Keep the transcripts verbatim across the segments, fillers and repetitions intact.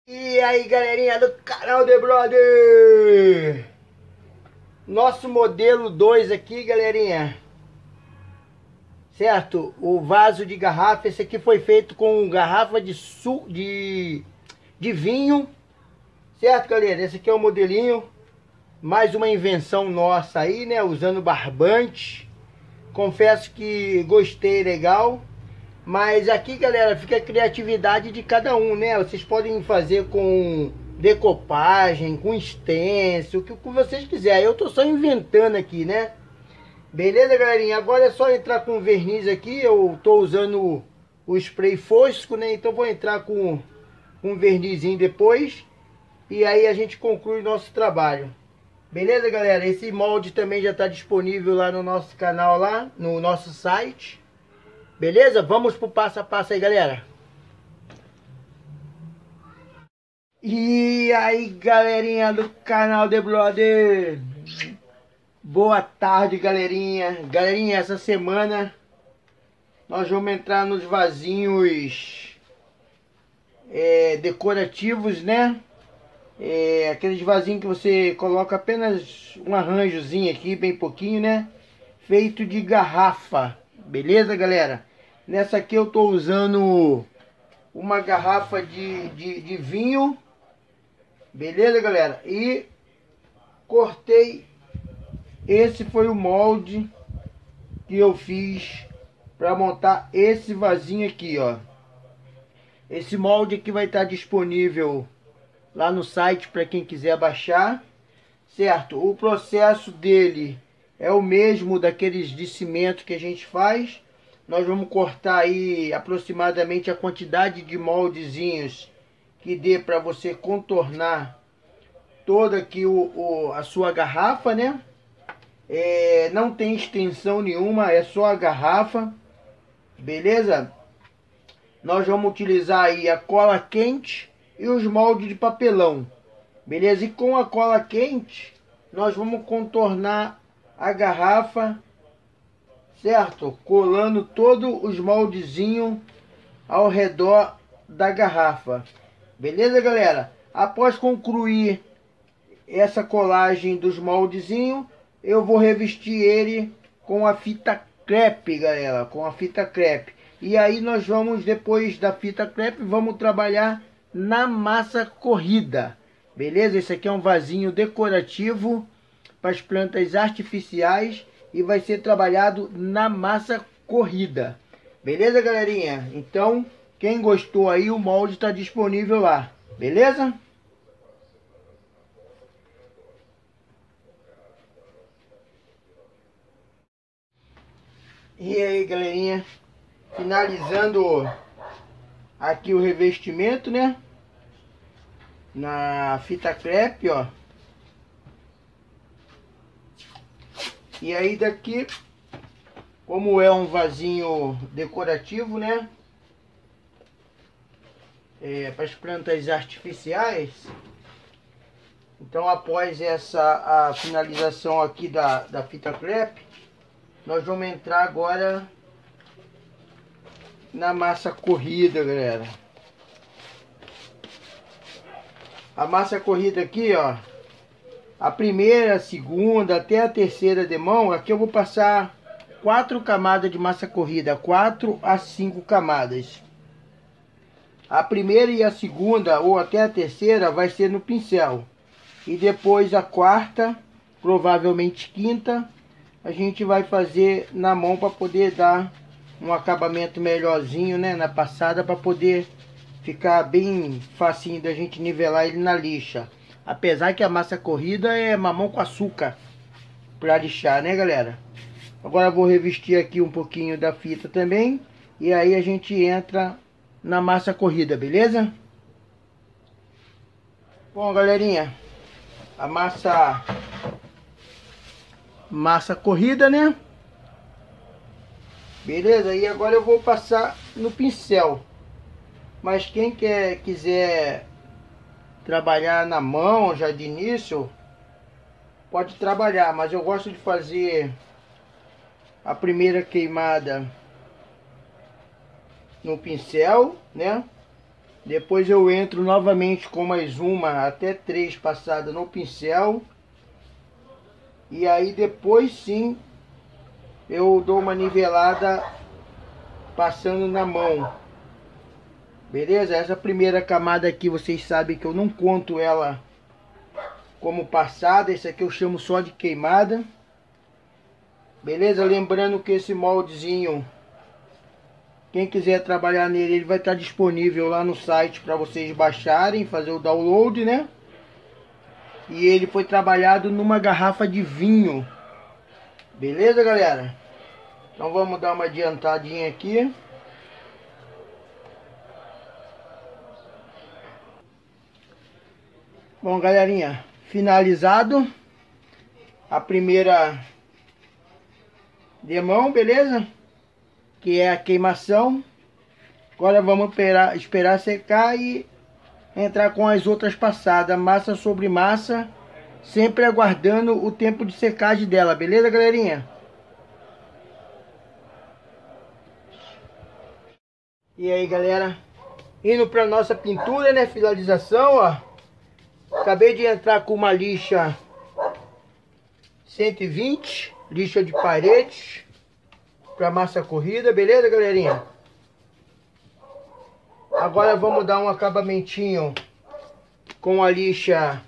E aí, galerinha do canal The Brother, nosso modelo dois aqui, galerinha, certo? O vaso de garrafa, esse aqui foi feito com garrafa de, su de, de vinho, certo, galera? Esse aqui é o modelinho, mais uma invenção nossa aí, né? Usando barbante. Confesso que gostei, legal. Mas aqui, galera, fica a criatividade de cada um, né? Vocês podem fazer com decopagem, com stencil, o que vocês quiserem. Eu tô só inventando aqui, né? Beleza, galerinha? Agora é só entrar com verniz aqui. Eu tô usando o spray fosco, né? Então vou entrar com um vernizinho depois. E aí a gente conclui o nosso trabalho. Beleza, galera? Esse molde também já está disponível lá no nosso canal, lá no nosso site. Beleza? Vamos pro passo a passo aí, galera. E aí, galerinha do canal The Brother. Boa tarde, galerinha. Galerinha, essa semana nós vamos entrar nos vasinhos é, decorativos, né? É, aqueles vasinhos que você coloca apenas um arranjozinho aqui, bem pouquinho, né? Feito de garrafa. Beleza, galera? Nessa aqui eu tô usando uma garrafa de, de, de vinho. Beleza, galera? E cortei. Esse foi o molde que eu fiz para montar esse vasinho aqui, ó. Esse molde aqui vai estar disponível lá no site para quem quiser baixar, certo? O processo dele é o mesmo daqueles de cimento que a gente faz. Nós vamos cortar aí aproximadamente a quantidade de moldezinhos que dê para você contornar toda aqui o, o, a sua garrafa, né? É, não tem extensão nenhuma, é só a garrafa, beleza? Nós vamos utilizar aí a cola quente e os moldes de papelão, beleza? E com a cola quente nós vamos contornar a garrafa, certo? Colando todos os moldezinhos ao redor da garrafa, beleza, galera? Após concluir essa colagem dos moldezinhos, eu vou revestir ele com a fita crepe, galera, com a fita crepe. E aí nós vamos, depois da fita crepe, vamos trabalhar na massa corrida, beleza? Esse aqui é um vasinho decorativo para as plantas artificiais e vai ser trabalhado na massa corrida, beleza, galerinha? Então, quem gostou aí, o molde está disponível lá, beleza? E aí, galerinha, finalizando aqui o revestimento, né? Na fita crepe, ó. E aí daqui, como é um vasinho decorativo, né? É, para as plantas artificiais. Então, após essa a finalização aqui da, da fita crepe, nós vamos entrar agora na massa corrida, galera. A massa corrida aqui, ó, a primeira, a segunda, até a terceira demão, aqui eu vou passar quatro camadas de massa corrida, quatro a cinco camadas. A primeira e a segunda, ou até a terceira, vai ser no pincel. E depois a quarta, provavelmente quinta, a gente vai fazer na mão para poder dar um acabamento melhorzinho, né, na passada, para poder ficar bem facinho da gente nivelar ele na lixa. Apesar que a massa corrida é mamão com açúcar para lixar, né, galera? Agora eu vou revestir aqui um pouquinho da fita também. E aí a gente entra na massa corrida, beleza? Bom, galerinha, a massa... Massa corrida, né? Beleza? E agora eu vou passar no pincel. Mas quem quer, quiser trabalhar na mão já de início, pode trabalhar. Mas eu gosto de fazer a primeira queimada no pincel, né? Depois eu entro novamente com mais uma, até três passadas no pincel. E aí depois sim eu dou uma nivelada passando na mão. Beleza? Essa primeira camada aqui vocês sabem que eu não conto ela como passada. Esse aqui eu chamo só de queimada. Beleza? Lembrando que esse moldezinho, quem quiser trabalhar nele, ele vai estar disponível lá no site para vocês baixarem, fazer o download, né? E ele foi trabalhado numa garrafa de vinho. Beleza, galera? Então vamos dar uma adiantadinha aqui. Bom, galerinha, finalizado a primeira demão, beleza? Que é a queimação. Agora vamos esperar, esperar secar e entrar com as outras passadas, massa sobre massa, sempre aguardando o tempo de secagem dela, beleza, galerinha? E aí, galera, indo para nossa pintura, né, finalização, ó. Acabei de entrar com uma lixa cento e vinte, lixa de parede, para massa corrida, beleza, galerinha? Agora vamos dar um acabamentinho com a lixa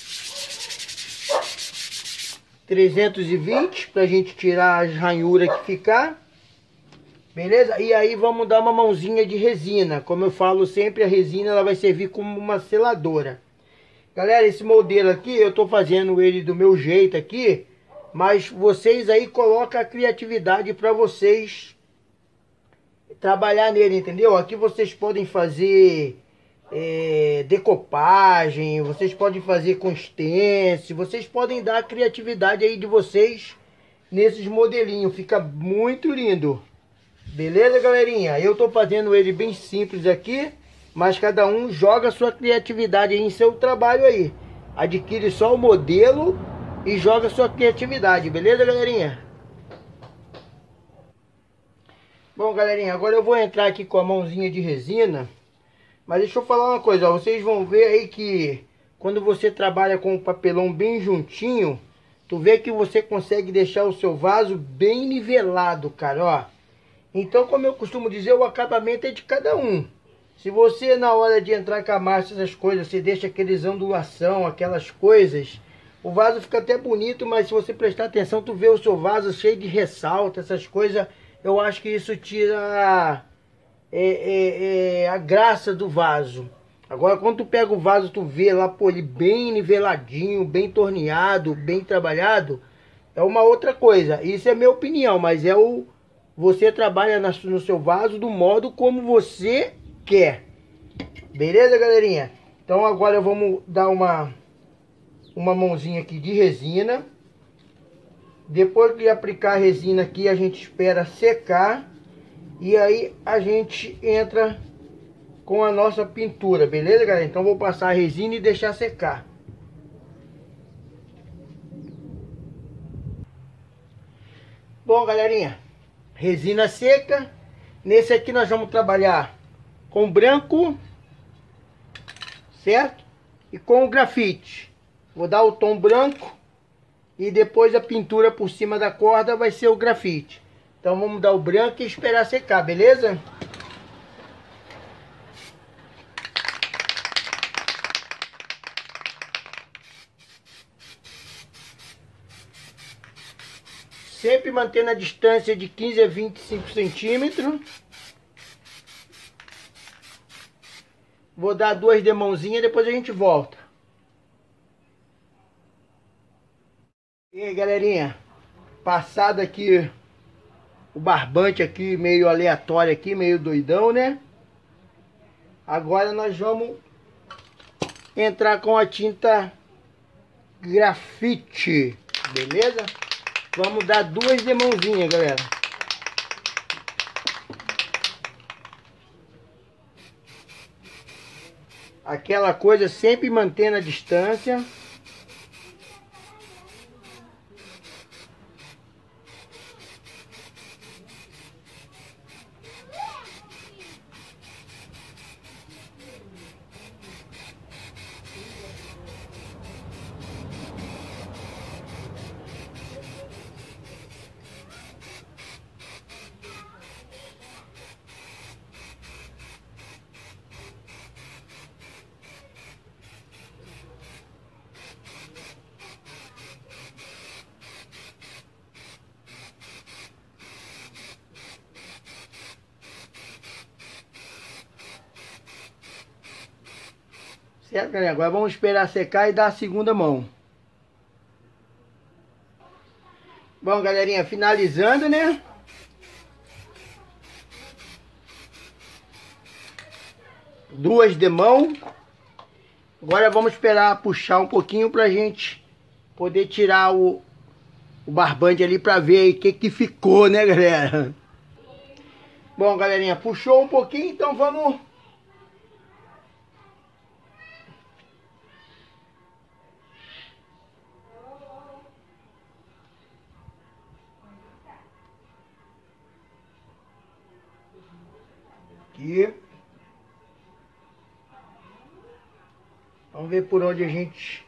trezentos e vinte, pra gente tirar as ranhuras que ficar. Beleza? E aí vamos dar uma mãozinha de resina. Como eu falo sempre, a resina ela vai servir como uma seladora. Galera, esse modelo aqui, eu tô fazendo ele do meu jeito aqui, mas vocês aí colocam a criatividade para vocês trabalhar nele, entendeu? Aqui vocês podem fazer é, decopagem, vocês podem fazer com stencil, vocês podem dar a criatividade aí de vocês nesses modelinhos, fica muito lindo. Beleza, galerinha? Eu tô fazendo ele bem simples aqui, mas cada um joga a sua criatividade aí em seu trabalho aí. Adquire só o modelo e joga a sua criatividade, beleza, galerinha? Bom, galerinha, agora eu vou entrar aqui com a mãozinha de resina. Mas deixa eu falar uma coisa, ó, vocês vão ver aí que quando você trabalha com o papelão bem juntinho, tu vê que você consegue deixar o seu vaso bem nivelado, cara, ó. Então, como eu costumo dizer, o acabamento é de cada um. Se você, na hora de entrar com a massa, essas coisas, você deixa aqueles ondulação, aquelas coisas, o vaso fica até bonito, mas se você prestar atenção, tu vê o seu vaso cheio de ressalto, essas coisas, eu acho que isso tira é, é, é, a graça do vaso. Agora, quando tu pega o vaso, tu vê lá, pô, ele bem niveladinho, bem torneado, bem trabalhado, é uma outra coisa. Isso é minha opinião, mas é o... Você trabalha no seu vaso do modo como você quer. Beleza, galerinha? Então agora vamos dar uma, uma mãozinha aqui de resina. Depois de aplicar a resina aqui, a gente espera secar. E aí a gente entra com a nossa pintura, beleza, galera? Então vou passar a resina e deixar secar. Bom, galerinha, resina seca. Nesse aqui nós vamos trabalhar com branco, certo? E com o grafite. Vou dar o tom branco e depois a pintura por cima da corda vai ser o grafite. Então vamos dar o branco e esperar secar, beleza? Sempre mantendo a distância de quinze a vinte e cinco centímetros. Vou dar duas demãozinhas, depois a gente volta. E aí, galerinha, passado aqui o barbante aqui meio aleatório aqui, meio doidão, né? Agora nós vamos entrar com a tinta grafite, beleza? Vamos dar duas demãozinhas, galera. Aquela coisa, sempre mantendo a distância. Certo, galera? Agora vamos esperar secar e dar a segunda mão. Bom, galerinha, finalizando, né? Duas de mão. Agora vamos esperar puxar um pouquinho pra gente poder tirar o, o barbante ali pra ver aí o que que ficou, né, galera? Bom, galerinha, puxou um pouquinho, então vamos... Aqui. Vamos ver por onde a gente...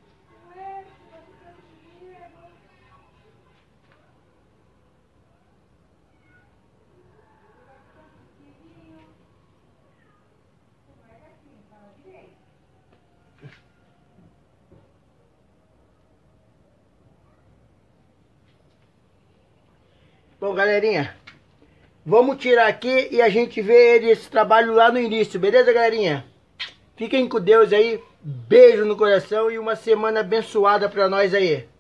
Bom, galerinha, vamos tirar aqui e a gente vê esse trabalho lá no início, beleza, galerinha? Fiquem com Deus aí, beijo no coração e uma semana abençoada pra nós aí.